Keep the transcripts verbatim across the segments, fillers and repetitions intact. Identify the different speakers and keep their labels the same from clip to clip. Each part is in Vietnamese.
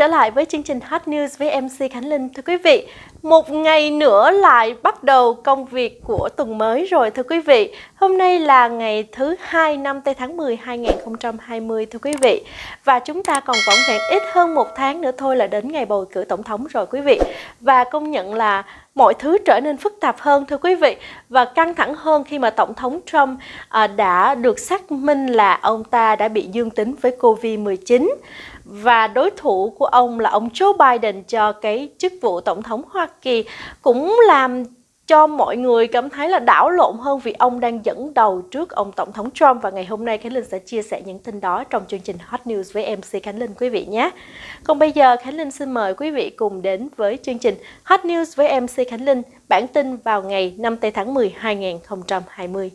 Speaker 1: trở lại với chương trình Hot News với em xê Khánh Linh. Thưa quý vị, một ngày nữa lại bắt đầu công việc của tuần mới rồi thưa quý vị. Hôm nay là ngày thứ hai năm tây tháng mười hai nghìn không trăm hai mươi thưa quý vị. Và chúng ta còn vỏn vẹn ít hơn một tháng nữa thôi là đến ngày bầu cử tổng thống rồi quý vị. Và công nhận là mọi thứ trở nên phức tạp hơn thưa quý vị, và căng thẳng hơn khi mà Tổng thống Trump à, đã được xác minh là ông ta đã bị dương tính với Covid mười chín. Và đối thủ của ông là ông Joe Biden cho cái chức vụ Tổng thống Hoa Kỳ cũng làm cho mọi người cảm thấy là đảo lộn hơn vì ông đang dẫn đầu trước ông Tổng thống Trump. Và ngày hôm nay Khánh Linh sẽ chia sẻ những tin đó trong chương trình Hot News với em xê Khánh Linh quý vị nhé. Còn bây giờ Khánh Linh xin mời quý vị cùng đến với chương trình Hot News với em xê Khánh Linh, bản tin vào ngày năm tây tháng mười hai nghìn không trăm hai mươi.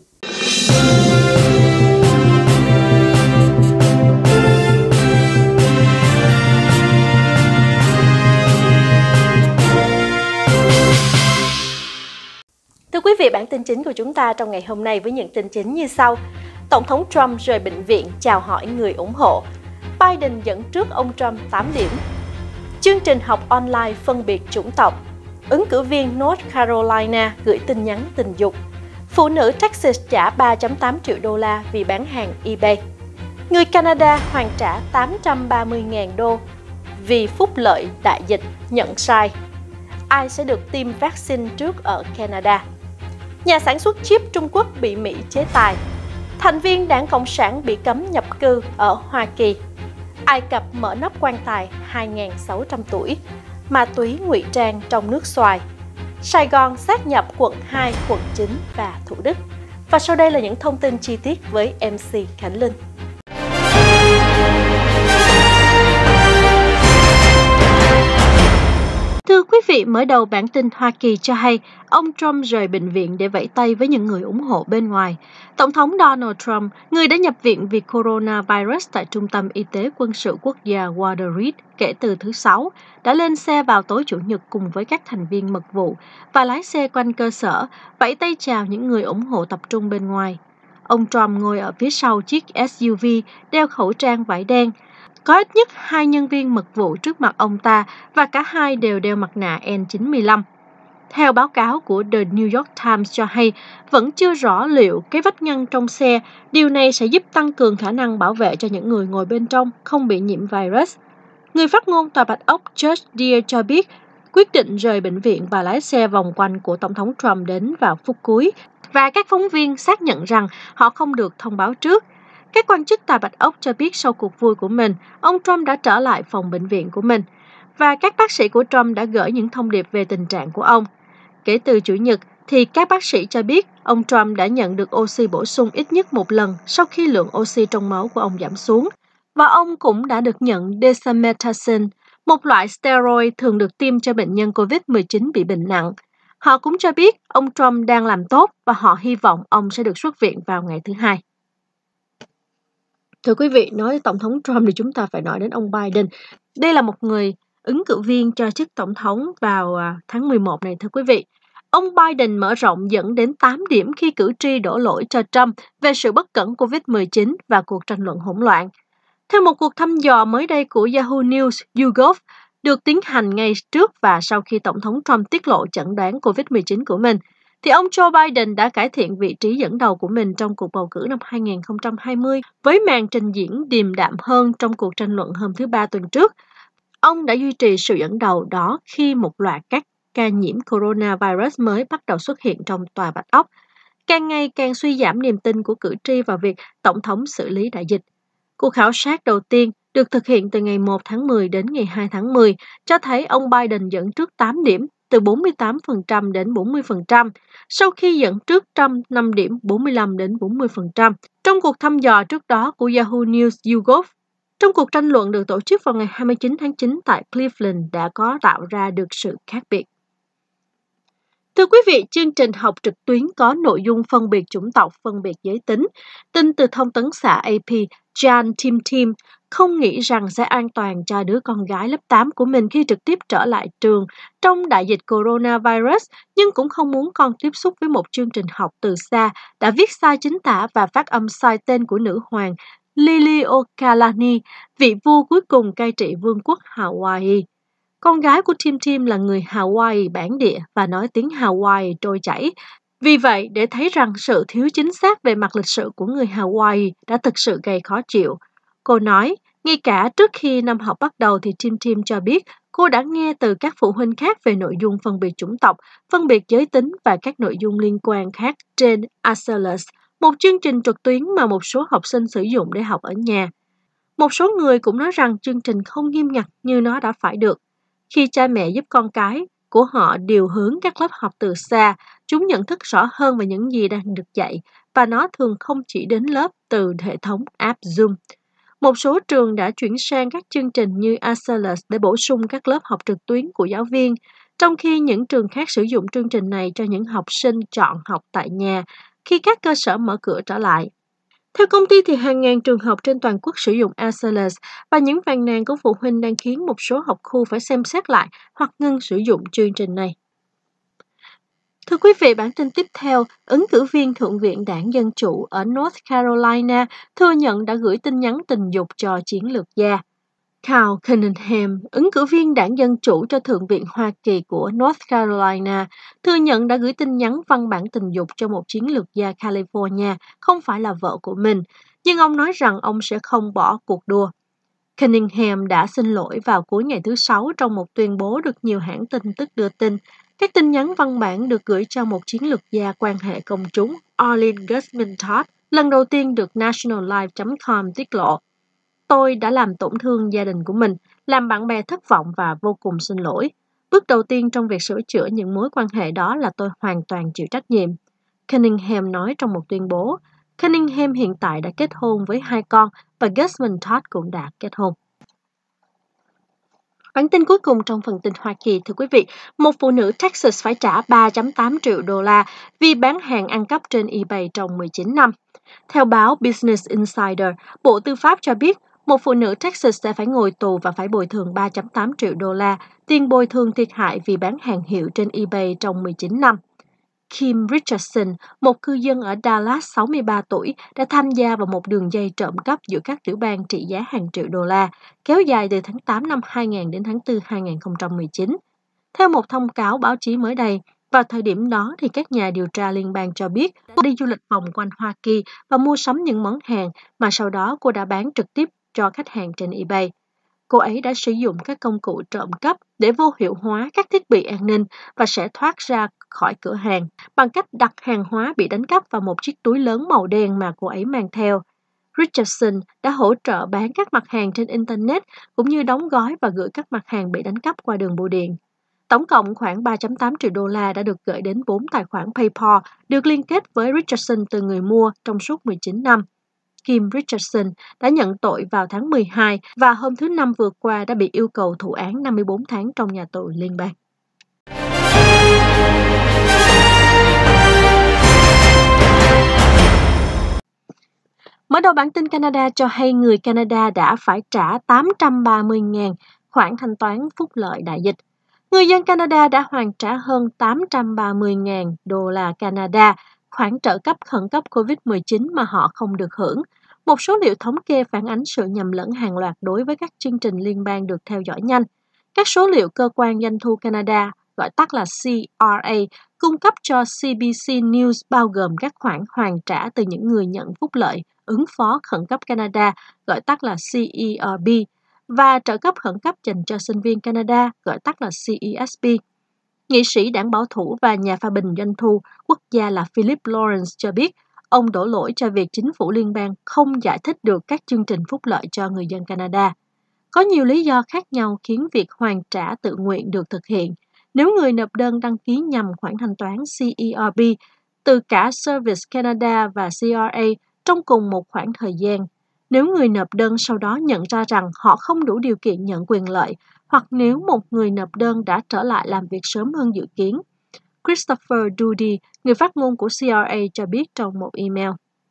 Speaker 1: Thưa quý vị, bản tin chính của chúng ta trong ngày hôm nay với những tin chính như sau. Tổng thống Trump rời bệnh viện chào hỏi người ủng hộ. Biden dẫn trước ông Trump tám điểm. Chương trình học online phân biệt chủng tộc. Ứng cử viên North Carolina gửi tin nhắn tình dục. Phụ nữ Texas trả ba phẩy tám triệu đô la vì bán hàng eBay. Người Canada hoàn trả tám trăm ba mươi nghìn đô vì phúc lợi đại dịch nhận sai. Ai sẽ được tiêm vaccine trước ở Canada? Nhà sản xuất chip Trung Quốc bị Mỹ chế tài. Thành viên Đảng Cộng sản bị cấm nhập cư ở Hoa Kỳ. Ai Cập mở nắp quan tài hai nghìn sáu trăm tuổi. Ma túy ngụy trang trong nước xoài. Sài Gòn sát nhập quận hai, quận chín và Thủ Đức. Và sau đây là những thông tin chi tiết với em xê Khánh Linh. Thưa quý vị, mở đầu bản tin Hoa Kỳ cho hay ông Trump rời bệnh viện để vẫy tay với những người ủng hộ bên ngoài. Tổng thống Donald Trump, người đã nhập viện vì coronavirus tại Trung tâm Y tế Quân sự Quốc gia Walter Reed kể từ thứ Sáu, đã lên xe vào tối Chủ nhật cùng với các thành viên mật vụ và lái xe quanh cơ sở, vẫy tay chào những người ủng hộ tập trung bên ngoài. Ông Trump ngồi ở phía sau chiếc ét u vê, đeo khẩu trang vải đen. Có ít nhất hai nhân viên mật vụ trước mặt ông ta và cả hai đều đeo mặt nạ N chín mươi lăm. Theo báo cáo của The New York Times cho hay, vẫn chưa rõ liệu cái vách ngăn trong xe, điều này sẽ giúp tăng cường khả năng bảo vệ cho những người ngồi bên trong không bị nhiễm virus. Người phát ngôn Tòa Bạch Ốc George Deere cho biết, quyết định rời bệnh viện và lái xe vòng quanh của Tổng thống Trump đến vào phút cuối, và các phóng viên xác nhận rằng họ không được thông báo trước. Các quan chức Tòa Bạch Ốc cho biết sau cuộc vui của mình, ông Trump đã trở lại phòng bệnh viện của mình, và các bác sĩ của Trump đã gửi những thông điệp về tình trạng của ông. Kể từ Chủ nhật, thì các bác sĩ cho biết ông Trump đã nhận được oxy bổ sung ít nhất một lần sau khi lượng oxy trong máu của ông giảm xuống, và ông cũng đã được nhận dexamethasone, một loại steroid thường được tiêm cho bệnh nhân Covid mười chín bị bệnh nặng. Họ cũng cho biết ông Trump đang làm tốt và họ hy vọng ông sẽ được xuất viện vào ngày thứ Hai. Thưa quý vị, nói đến Tổng thống Trump thì chúng ta phải nói đến ông Biden. Đây là một người ứng cử viên cho chức Tổng thống vào tháng mười một này thưa quý vị. Ông Biden mở rộng dẫn đến tám điểm khi cử tri đổ lỗi cho Trump về sự bất cẩn Covid mười chín và cuộc tranh luận hỗn loạn. Theo một cuộc thăm dò mới đây của Yahoo News, YouGov được tiến hành ngay trước và sau khi Tổng thống Trump tiết lộ chẩn đoán Covid mười chín của mình, thì ông Joe Biden đã cải thiện vị trí dẫn đầu của mình trong cuộc bầu cử năm hai nghìn không trăm hai mươi với màn trình diễn điềm đạm hơn trong cuộc tranh luận hôm thứ Ba tuần trước. Ông đã duy trì sự dẫn đầu đó khi một loạt các ca nhiễm coronavirus mới bắt đầu xuất hiện trong Tòa Bạch Ốc, càng ngày càng suy giảm niềm tin của cử tri vào việc Tổng thống xử lý đại dịch. Cuộc khảo sát đầu tiên được thực hiện từ ngày một tháng mười đến ngày hai tháng mười cho thấy ông Biden dẫn trước tám điểm, từ bốn mươi tám phần trăm đến bốn mươi phần trăm, sau khi dẫn trước Trump năm điểm, bốn mươi lăm đến bốn mươi phần trăm. Trong cuộc thăm dò trước đó của Yahoo News YouGov, trong cuộc tranh luận được tổ chức vào ngày hai mươi chín tháng chín tại Cleveland đã có tạo ra được sự khác biệt. Thưa quý vị, chương trình học trực tuyến có nội dung phân biệt chủng tộc, phân biệt giới tính. Tin từ thông tấn xã a pê, Jan Tim Tim không nghĩ rằng sẽ an toàn cho đứa con gái lớp tám của mình khi trực tiếp trở lại trường trong đại dịch coronavirus, nhưng cũng không muốn con tiếp xúc với một chương trình học từ xa đã viết sai chính tả và phát âm sai tên của nữ hoàng Lily O'Kalani, vị vua cuối cùng cai trị vương quốc Hawaii. Con gái của Tim Tim là người Hawaii bản địa và nói tiếng Hawaii trôi chảy. Vì vậy, để thấy rằng sự thiếu chính xác về mặt lịch sử của người Hawaii đã thực sự gây khó chịu. Cô nói, ngay cả trước khi năm học bắt đầu thì Tim Tim cho biết cô đã nghe từ các phụ huynh khác về nội dung phân biệt chủng tộc, phân biệt giới tính và các nội dung liên quan khác trên Accelus, một chương trình trực tuyến mà một số học sinh sử dụng để học ở nhà. Một số người cũng nói rằng chương trình không nghiêm ngặt như nó đã phải được. Khi cha mẹ giúp con cái của họ điều hướng các lớp học từ xa, chúng nhận thức rõ hơn về những gì đang được dạy và nó thường không chỉ đến lớp từ hệ thống app Zoom. Một số trường đã chuyển sang các chương trình như Accelus để bổ sung các lớp học trực tuyến của giáo viên, trong khi những trường khác sử dụng chương trình này cho những học sinh chọn học tại nhà khi các cơ sở mở cửa trở lại. Theo công ty thì hàng ngàn trường học trên toàn quốc sử dụng Accelus và những phàn nàn của phụ huynh đang khiến một số học khu phải xem xét lại hoặc ngưng sử dụng chương trình này. Thưa quý vị, bản tin tiếp theo, ứng cử viên Thượng viện Đảng Dân Chủ ở North Carolina thừa nhận đã gửi tin nhắn tình dục cho chiến lược gia. Cal Cunningham, ứng cử viên Đảng Dân Chủ cho Thượng viện Hoa Kỳ của North Carolina, thừa nhận đã gửi tin nhắn văn bản tình dục cho một chiến lược gia California, không phải là vợ của mình, nhưng ông nói rằng ông sẽ không bỏ cuộc đua. Cunningham đã xin lỗi vào cuối ngày thứ Sáu trong một tuyên bố được nhiều hãng tin tức đưa tin. Các tin nhắn văn bản được gửi cho một chiến lược gia quan hệ công chúng, Arlene Guzman Todd, lần đầu tiên được National Life chấm com tiết lộ. Tôi đã làm tổn thương gia đình của mình, làm bạn bè thất vọng và vô cùng xin lỗi. Bước đầu tiên trong việc sửa chữa những mối quan hệ đó là tôi hoàn toàn chịu trách nhiệm. Cunningham nói trong một tuyên bố. Cunningham hiện tại đã kết hôn với hai con và Guzman Todd cũng đã kết hôn. Bản tin cuối cùng trong phần tin Hoa Kỳ, thưa quý vị, một phụ nữ Texas phải trả ba phẩy tám triệu đô la vì bán hàng ăn cắp trên eBay trong mười chín năm. Theo báo Business Insider, Bộ Tư pháp cho biết một phụ nữ Texas sẽ phải ngồi tù và phải bồi thường ba phẩy tám triệu đô la, tiền bồi thường thiệt hại vì bán hàng hiệu trên eBay trong mười chín năm. Kim Richardson, một cư dân ở Dallas sáu mươi ba tuổi, đã tham gia vào một đường dây trộm cắp giữa các tiểu bang trị giá hàng triệu đô la, kéo dài từ tháng tám năm hai nghìn đến tháng tư hai nghìn không trăm mười chín. Theo một thông cáo báo chí mới đây, vào thời điểm đó thì các nhà điều tra liên bang cho biết cô đi du lịch vòng quanh Hoa Kỳ và mua sắm những món hàng mà sau đó cô đã bán trực tiếp cho khách hàng trên eBay. Cô ấy đã sử dụng các công cụ trộm cắp để vô hiệu hóa các thiết bị an ninh và sẽ thoát ra khỏi cửa hàng bằng cách đặt hàng hóa bị đánh cắp vào một chiếc túi lớn màu đen mà cô ấy mang theo. Richardson đã hỗ trợ bán các mặt hàng trên Internet cũng như đóng gói và gửi các mặt hàng bị đánh cắp qua đường bưu điện. Tổng cộng khoảng ba phẩy tám triệu đô la đã được gửi đến bốn tài khoản PayPal được liên kết với Richardson từ người mua trong suốt mười chín năm. Kim Richardson đã nhận tội vào tháng mười hai và hôm thứ Năm vừa qua đã bị yêu cầu thụ án năm mươi bốn tháng trong nhà tù liên bang. Mở đầu bản tin Canada cho hay người Canada đã phải trả tám trăm ba mươi nghìn khoản thanh toán phúc lợi đại dịch. Người dân Canada đã hoàn trả hơn tám trăm ba mươi nghìn đô la Canada, khoản trợ cấp khẩn cấp covid mười chín mà họ không được hưởng. Một số liệu thống kê phản ánh sự nhầm lẫn hàng loạt đối với các chương trình liên bang được theo dõi nhanh. Các số liệu cơ quan doanh thu Canada, gọi tắt là C R A, cung cấp cho C B C News bao gồm các khoản hoàn trả từ những người nhận phúc lợi ứng phó khẩn cấp Canada, gọi tắt là C E R B, và trợ cấp khẩn cấp dành cho sinh viên Canada, gọi tắt là C E S P. Nghị sĩ đảng bảo thủ và nhà phê bình doanh thu quốc gia là Philip Lawrence cho biết ông đổ lỗi cho việc chính phủ liên bang không giải thích được các chương trình phúc lợi cho người dân Canada. Có nhiều lý do khác nhau khiến việc hoàn trả tự nguyện được thực hiện. Nếu người nộp đơn đăng ký nhầm khoản thanh toán C E R B từ cả Service Canada và C R A trong cùng một khoảng thời gian, nếu người nộp đơn sau đó nhận ra rằng họ không đủ điều kiện nhận quyền lợi, hoặc nếu một người nộp đơn đã trở lại làm việc sớm hơn dự kiến. Christopher Doody, người phát ngôn của C R A, cho biết trong một email.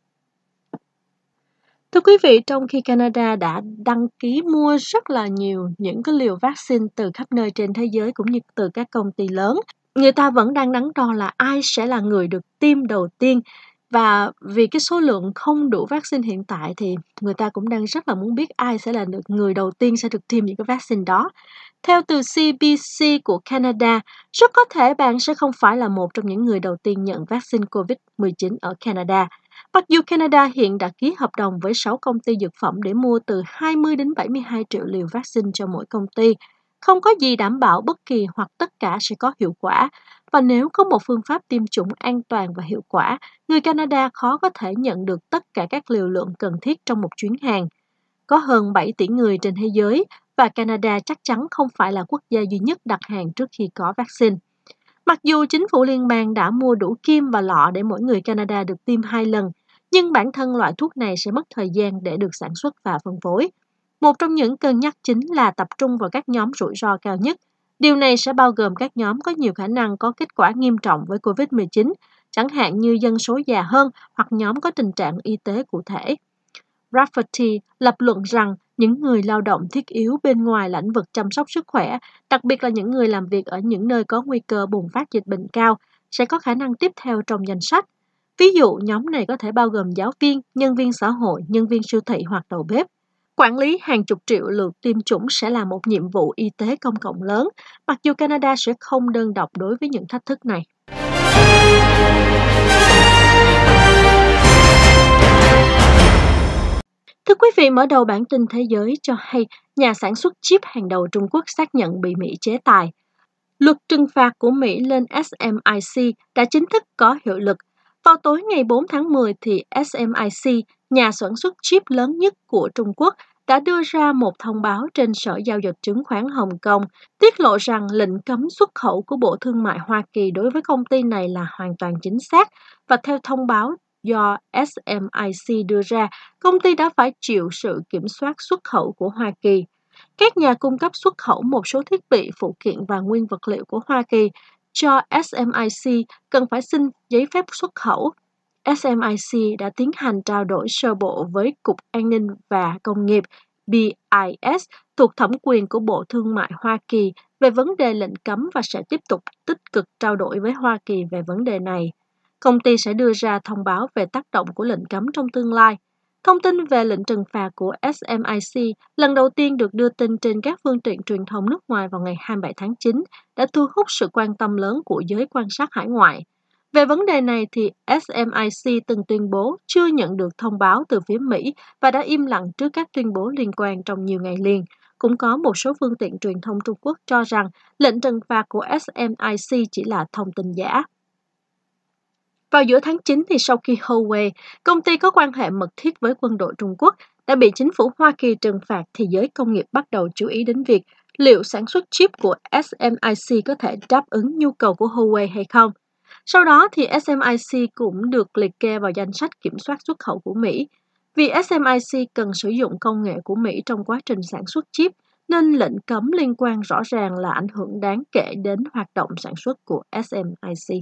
Speaker 1: Thưa quý vị, trong khi Canada đã đăng ký mua rất là nhiều những cái liều vaccine từ khắp nơi trên thế giới cũng như từ các công ty lớn, người ta vẫn đang đắn đo là ai sẽ là người được tiêm đầu tiên. Và vì cái số lượng không đủ vaccine hiện tại thì người ta cũng đang rất là muốn biết ai sẽ là được người đầu tiên sẽ được tiêm những cái vaccine đó. Theo từ xê bê xê của Canada, rất có thể bạn sẽ không phải là một trong những người đầu tiên nhận vaccine covid mười chín ở Canada. Mặc dù Canada hiện đã ký hợp đồng với sáu công ty dược phẩm để mua từ hai mươi đến bảy mươi hai triệu liều vaccine cho mỗi công ty, không có gì đảm bảo bất kỳ hoặc tất cả sẽ có hiệu quả. Và nếu có một phương pháp tiêm chủng an toàn và hiệu quả, người Canada khó có thể nhận được tất cả các liều lượng cần thiết trong một chuyến hàng. Có hơn bảy tỷ người trên thế giới và Canada chắc chắn không phải là quốc gia duy nhất đặt hàng trước khi có vaccine. Mặc dù chính phủ liên bang đã mua đủ kim và lọ để mỗi người Canada được tiêm hai lần, nhưng bản thân loại thuốc này sẽ mất thời gian để được sản xuất và phân phối. Một trong những cân nhắc chính là tập trung vào các nhóm rủi ro cao nhất. Điều này sẽ bao gồm các nhóm có nhiều khả năng có kết quả nghiêm trọng với covid mười chín, chẳng hạn như dân số già hơn hoặc nhóm có tình trạng y tế cụ thể. Rafferty lập luận rằng những người lao động thiết yếu bên ngoài lĩnh vực chăm sóc sức khỏe, đặc biệt là những người làm việc ở những nơi có nguy cơ bùng phát dịch bệnh cao, sẽ có khả năng tiếp theo trong danh sách. Ví dụ, nhóm này có thể bao gồm giáo viên, nhân viên xã hội, nhân viên siêu thị hoặc đầu bếp. Quản lý hàng chục triệu lượt tiêm chủng sẽ là một nhiệm vụ y tế công cộng lớn, mặc dù Canada sẽ không đơn độc đối với những thách thức này. Thưa quý vị, mở đầu bản tin thế giới cho hay nhà sản xuất chip hàng đầu Trung Quốc xác nhận bị Mỹ chế tài. Luật trừng phạt của Mỹ lên ét em i xê đã chính thức có hiệu lực. Vào tối ngày bốn tháng mười thì ét em i xê, nhà sản xuất chip lớn nhất của Trung Quốc, đã đưa ra một thông báo trên Sở Giao dịch Chứng khoán Hồng Kông, tiết lộ rằng lệnh cấm xuất khẩu của Bộ Thương mại Hoa Kỳ đối với công ty này là hoàn toàn chính xác, và theo thông báo do ét em i xê đưa ra, công ty đã phải chịu sự kiểm soát xuất khẩu của Hoa Kỳ. Các nhà cung cấp xuất khẩu một số thiết bị, phụ kiện và nguyên vật liệu của Hoa Kỳ cho ét em i xê cần phải xin giấy phép xuất khẩu. ét em i xê đã tiến hành trao đổi sơ bộ với Cục An ninh và Công nghiệp B I S thuộc thẩm quyền của Bộ Thương mại Hoa Kỳ về vấn đề lệnh cấm và sẽ tiếp tục tích cực trao đổi với Hoa Kỳ về vấn đề này. Công ty sẽ đưa ra thông báo về tác động của lệnh cấm trong tương lai. Thông tin về lệnh trừng phạt của ét em i xê lần đầu tiên được đưa tin trên các phương tiện truyền thông nước ngoài vào ngày hai mươi bảy tháng chín, đã thu hút sự quan tâm lớn của giới quan sát hải ngoại. Về vấn đề này thì ét em i xê từng tuyên bố chưa nhận được thông báo từ phía Mỹ và đã im lặng trước các tuyên bố liên quan trong nhiều ngày liền. Cũng có một số phương tiện truyền thông Trung Quốc cho rằng lệnh trừng phạt của ét em i xê chỉ là thông tin giả. Vào giữa tháng chín, thì sau khi Huawei, công ty có quan hệ mật thiết với quân đội Trung Quốc, đã bị chính phủ Hoa Kỳ trừng phạt, thì giới công nghiệp bắt đầu chú ý đến việc liệu sản xuất chip của ét em i xê có thể đáp ứng nhu cầu của Huawei hay không. Sau đó, thì ét em i xê cũng được liệt kê vào danh sách kiểm soát xuất khẩu của Mỹ. Vì ét em i xê cần sử dụng công nghệ của Mỹ trong quá trình sản xuất chip, nên lệnh cấm liên quan rõ ràng là ảnh hưởng đáng kể đến hoạt động sản xuất của ét em i xê.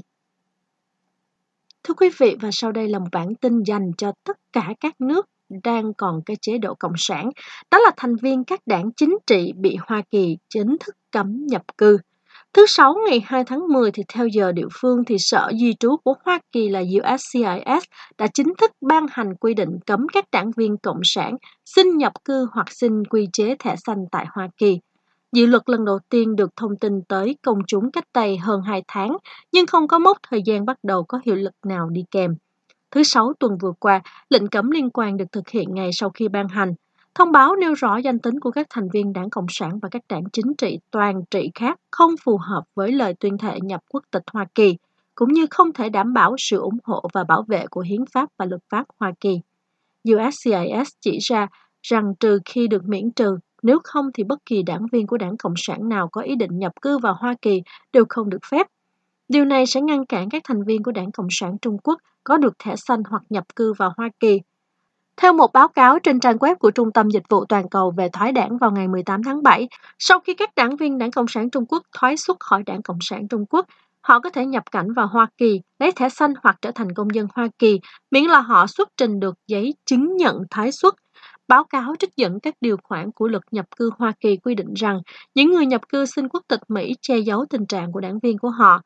Speaker 1: Thưa quý vị, và sau đây là một bản tin dành cho tất cả các nước đang còn cái chế độ cộng sản, đó là thành viên các đảng chính trị bị Hoa Kỳ chính thức cấm nhập cư. Thứ Sáu ngày hai tháng mười, thì theo giờ địa phương, thì Sở Di trú của Hoa Kỳ là u ét xê i ét đã chính thức ban hành quy định cấm các đảng viên cộng sản xin nhập cư hoặc xin quy chế thẻ xanh tại Hoa Kỳ. Dự luật lần đầu tiên được thông tin tới công chúng cách đây hơn hai tháng, nhưng không có mốc thời gian bắt đầu có hiệu lực nào đi kèm. Thứ Sáu tuần vừa qua, lệnh cấm liên quan được thực hiện ngay sau khi ban hành. Thông báo nêu rõ danh tính của các thành viên Đảng Cộng sản và các đảng chính trị toàn trị khác không phù hợp với lời tuyên thệ nhập quốc tịch Hoa Kỳ, cũng như không thể đảm bảo sự ủng hộ và bảo vệ của hiến pháp và luật pháp Hoa Kỳ. u ét xê i ét chỉ ra rằng trừ khi được miễn trừ, nếu không thì bất kỳ đảng viên của Đảng Cộng sản nào có ý định nhập cư vào Hoa Kỳ đều không được phép. Điều này sẽ ngăn cản các thành viên của Đảng Cộng sản Trung Quốc có được thẻ xanh hoặc nhập cư vào Hoa Kỳ. Theo một báo cáo trên trang web của Trung tâm Dịch vụ Toàn cầu về thoái đảng vào ngày mười tám tháng bảy, sau khi các đảng viên Đảng Cộng sản Trung Quốc thoái xuất khỏi Đảng Cộng sản Trung Quốc, họ có thể nhập cảnh vào Hoa Kỳ, lấy thẻ xanh hoặc trở thành công dân Hoa Kỳ, miễn là họ xuất trình được giấy chứng nhận tái xuất. Báo cáo trích dẫn các điều khoản của luật nhập cư Hoa Kỳ quy định rằng những người nhập cư xin quốc tịch Mỹ che giấu tình trạng của đảng viên của họ.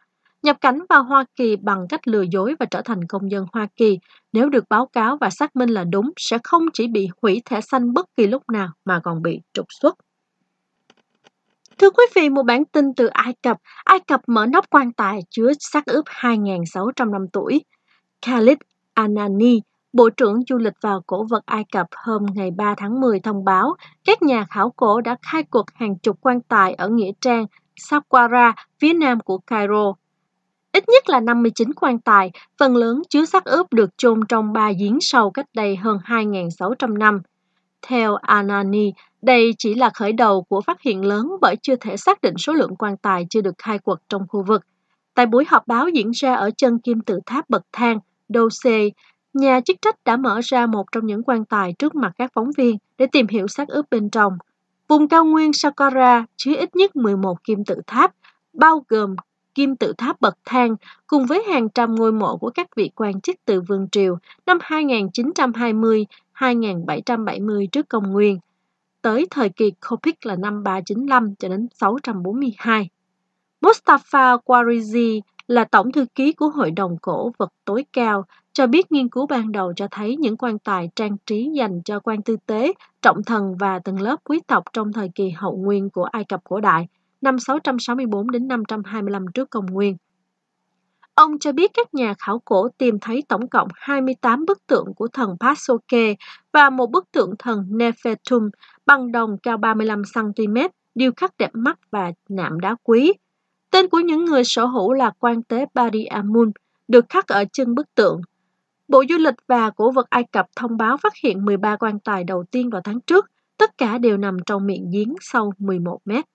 Speaker 1: nhập cảnh vào Hoa Kỳ bằng cách lừa dối và trở thành công dân Hoa Kỳ, nếu được báo cáo và xác minh là đúng, sẽ không chỉ bị hủy thẻ xanh bất kỳ lúc nào mà còn bị trục xuất. Thưa quý vị, một bản tin từ Ai Cập. Ai Cập mở nắp quan tài chứa xác ướp hai nghìn sáu trăm năm tuổi. Khalid Anani, Bộ trưởng Du lịch và Cổ vật Ai Cập hôm ngày ba tháng mười thông báo các nhà khảo cổ đã khai quật hàng chục quan tài ở nghĩa trang Saqqara, phía nam của Cairo. Ít nhất là năm mươi chín quan tài, phần lớn chứa xác ướp được chôn trong ba giếng sâu cách đây hơn hai nghìn sáu trăm năm. Theo Anani, đây chỉ là khởi đầu của phát hiện lớn bởi chưa thể xác định số lượng quan tài chưa được khai quật trong khu vực. Tại buổi họp báo diễn ra ở chân kim tự tháp bậc thang Dose, nhà chức trách đã mở ra một trong những quan tài trước mặt các phóng viên để tìm hiểu xác ướp bên trong. Vùng cao nguyên Saqqara chứa ít nhất mười một kim tự tháp, bao gồm kim tự tháp bậc thang cùng với hàng trăm ngôi mộ của các vị quan chức từ vương triều năm hai nghìn chín trăm hai mươi đến hai nghìn bảy trăm bảy mươi trước công nguyên, tới thời kỳ Kopik là năm ba trăm chín mươi lăm cho đến sáu trăm bốn mươi hai. Mustafa Quarizi là tổng thư ký của Hội đồng Cổ vật tối cao, cho biết nghiên cứu ban đầu cho thấy những quan tài trang trí dành cho quan tư tế, trọng thần và tầng lớp quý tộc trong thời kỳ hậu nguyên của Ai Cập cổ đại, năm sáu trăm sáu mươi tư đến năm trăm hai mươi lăm trước công nguyên. Ông cho biết các nhà khảo cổ tìm thấy tổng cộng hai mươi tám bức tượng của thần Pasoke và một bức tượng thần Nefertum bằng đồng cao ba mươi lăm xăng ti mét, điêu khắc đẹp mắt và nạm đá quý. Tên của những người sở hữu là quan tế Bari Amun, được khắc ở chân bức tượng. Bộ Du lịch và Cổ vật Ai Cập thông báo phát hiện mười ba quan tài đầu tiên vào tháng trước, tất cả đều nằm trong miệng giếng sâu mười một mét.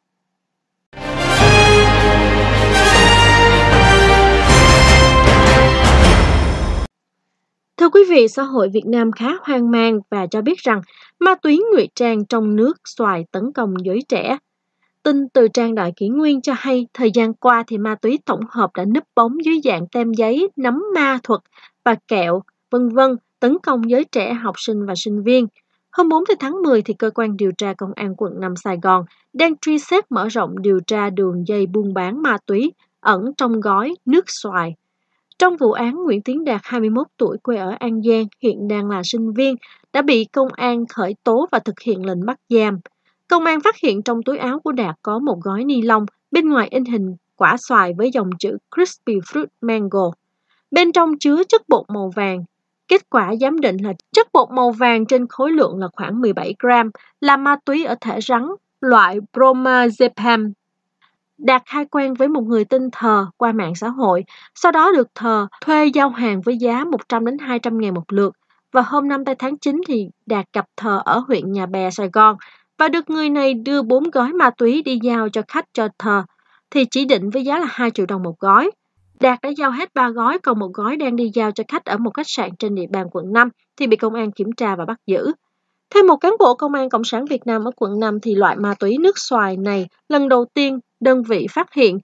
Speaker 1: Thưa quý vị, xã hội Việt Nam khá hoang mang và cho biết rằng ma túy ngụy trang trong nước xoài tấn công giới trẻ. Tin từ trang Đại Kỷ Nguyên cho hay, thời gian qua thì ma túy tổng hợp đã núp bóng dưới dạng tem giấy, nấm ma thuật và kẹo, vân vân tấn công giới trẻ, học sinh và sinh viên. Hôm bốn tháng mười, thì cơ quan điều tra Công an quận năm Sài Gòn đang truy xét mở rộng điều tra đường dây buôn bán ma túy ẩn trong gói nước xoài. Trong vụ án, Nguyễn Tiến Đạt, hai mươi mốt tuổi, quê ở An Giang, hiện đang là sinh viên, đã bị công an khởi tố và thực hiện lệnh bắt giam. Công an phát hiện trong túi áo của Đạt có một gói ni lông, bên ngoài in hình quả xoài với dòng chữ Crispy Fruit Mango. Bên trong chứa chất bột màu vàng. Kết quả giám định là chất bột màu vàng trên khối lượng là khoảng mười bảy gram, là ma túy ở thể rắn, loại bromazepam. Đạt khai quen với một người tên Thờ qua mạng xã hội, sau đó được Thờ thuê giao hàng với giá một trăm đến hai trăm ngàn một lượt. Và hôm năm tháng chín thì Đạt gặp Thờ ở huyện Nhà Bè, Sài Gòn và được người này đưa bốn gói ma túy đi giao cho khách cho Thờ, thì chỉ định với giá là hai triệu đồng một gói. Đạt đã giao hết ba gói, còn một gói đang đi giao cho khách ở một khách sạn trên địa bàn quận năm thì bị công an kiểm tra và bắt giữ. Theo một cán bộ Công an Cộng sản Việt Nam ở quận năm thì loại ma túy nước xoài này lần đầu tiên đơn vị phát hiện.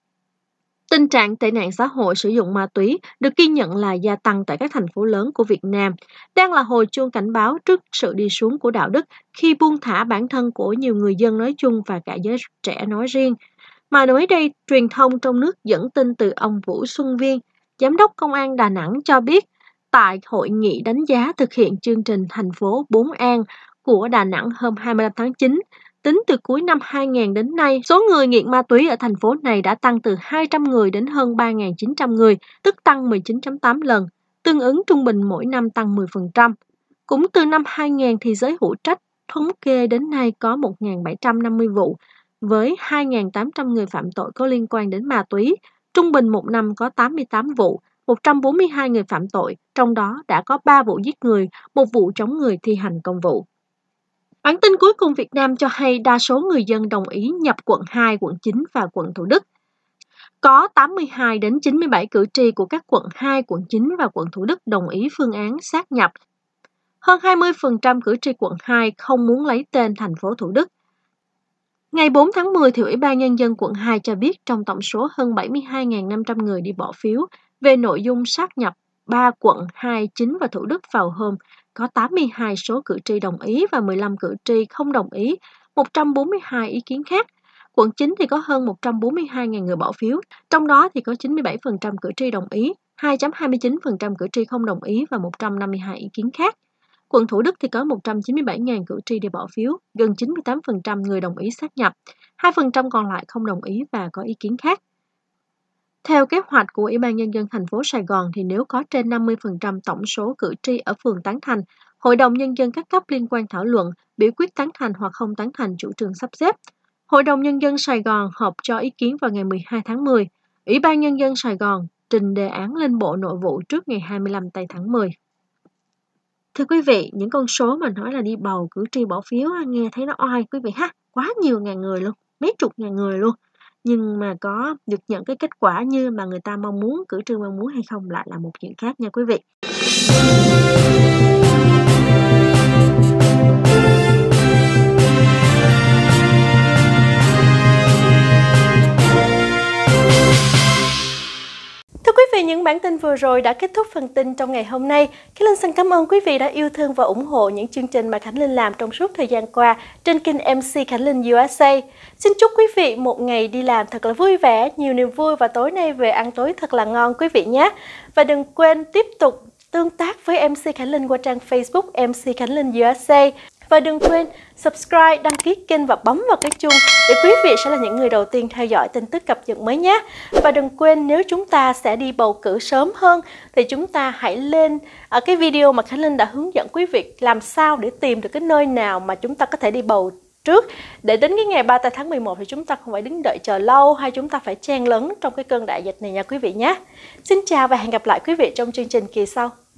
Speaker 1: Tình trạng tệ nạn xã hội sử dụng ma túy được ghi nhận là gia tăng tại các thành phố lớn của Việt Nam, đang là hồi chuông cảnh báo trước sự đi xuống của đạo đức khi buông thả bản thân của nhiều người dân nói chung và cả giới trẻ nói riêng. Mà mới đây, truyền thông trong nước dẫn tin từ ông Vũ Xuân Viên, Giám đốc Công an Đà Nẵng cho biết, tại hội nghị đánh giá thực hiện chương trình thành phố bốn an của Đà Nẵng hôm hai mươi lăm tháng chín, tính từ cuối năm hai nghìn đến nay, số người nghiện ma túy ở thành phố này đã tăng từ hai trăm người đến hơn ba nghìn chín trăm người, tức tăng mười chín phẩy tám lần, tương ứng trung bình mỗi năm tăng mười phần trăm. Cũng từ năm hai nghìn thì giới hữu trách thống kê đến nay có một nghìn bảy trăm năm mươi vụ, với hai nghìn tám trăm người phạm tội có liên quan đến ma túy, trung bình một năm có tám mươi tám vụ, một trăm bốn mươi hai người phạm tội, trong đó đã có ba vụ giết người, một vụ chống người thi hành công vụ. Bản tin cuối cùng Việt Nam cho hay đa số người dân đồng ý nhập quận hai, quận chín và quận Thủ Đức. Có tám mươi hai đến chín mươi bảy cử tri của các quận hai, quận chín và quận Thủ Đức đồng ý phương án sát nhập. Hơn hai mươi phần trăm cử tri quận hai không muốn lấy tên thành phố Thủ Đức. Ngày bốn tháng mười, thì Ủy ban Nhân dân quận hai cho biết trong tổng số hơn bảy mươi hai nghìn năm trăm người đi bỏ phiếu về nội dung sát nhập ba quận hai, chín và Thủ Đức vào hôm, có tám mươi hai số cử tri đồng ý và mười lăm cử tri không đồng ý, một trăm bốn mươi hai ý kiến khác. Quận chín thì có hơn một trăm bốn mươi hai nghìn người bỏ phiếu, trong đó thì có chín mươi bảy phần trăm cử tri đồng ý, hai phẩy hai mươi chín phần trăm cử tri không đồng ý và một trăm năm mươi hai ý kiến khác. Quận Thủ Đức thì có một trăm chín mươi bảy nghìn cử tri đi bỏ phiếu, gần chín mươi tám phần trăm người đồng ý sát nhập, hai phần trăm còn lại không đồng ý và có ý kiến khác. Theo kế hoạch của Ủy ban Nhân dân thành phố Sài Gòn thì nếu có trên năm mươi phần trăm tổng số cử tri ở phường tán thành, Hội đồng Nhân dân các cấp liên quan thảo luận, biểu quyết tán thành hoặc không tán thành chủ trương sắp xếp. Hội đồng Nhân dân Sài Gòn họp cho ý kiến vào ngày mười hai tháng mười. Ủy ban Nhân dân Sài Gòn trình đề án lên Bộ Nội vụ trước ngày hai mươi lăm tây tháng mười. Thưa quý vị, những con số mà nói là đi bầu cử tri bỏ phiếu nghe thấy nó oai quý vị ha, quá nhiều ngàn người luôn, mấy chục ngàn người luôn. Nhưng mà có được nhận cái kết quả như mà người ta mong muốn, cử tri mong muốn hay không lại là một chuyện khác nha quý vị. Thưa quý vị, những bản tin vừa rồi đã kết thúc phần tin trong ngày hôm nay. Khánh Linh xin cảm ơn quý vị đã yêu thương và ủng hộ những chương trình mà Khánh Linh làm trong suốt thời gian qua trên kênh em xê Khánh Linh u ét a. Xin chúc quý vị một ngày đi làm thật là vui vẻ, nhiều niềm vui và tối nay về ăn tối thật là ngon quý vị nhé. Và đừng quên tiếp tục tương tác với em xê Khánh Linh qua trang Facebook em xê Khánh Linh u ét a. Và đừng quên subscribe, đăng ký kênh và bấm vào cái chuông để quý vị sẽ là những người đầu tiên theo dõi tin tức cập nhật mới nhé. Và đừng quên nếu chúng ta sẽ đi bầu cử sớm hơn thì chúng ta hãy lên ở cái video mà Khánh Linh đã hướng dẫn quý vị làm sao để tìm được cái nơi nào mà chúng ta có thể đi bầu trước, để đến cái ngày ba mươi tháng mười một thì chúng ta không phải đứng đợi chờ lâu hay chúng ta phải chen lấn trong cái cơn đại dịch này nha quý vị nhé. Xin chào và hẹn gặp lại quý vị trong chương trình kỳ sau.